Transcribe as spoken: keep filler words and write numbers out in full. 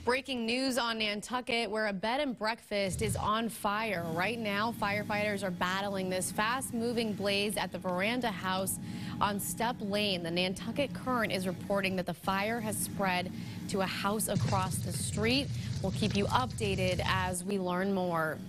Breaking news on Nantucket, where a bed and breakfast is on fire. Right now, firefighters are battling this fast-moving blaze at the Veranda House on Step Lane. The Nantucket Current is reporting that the fire has spread to a house across the street. We'll keep you updated as we learn more.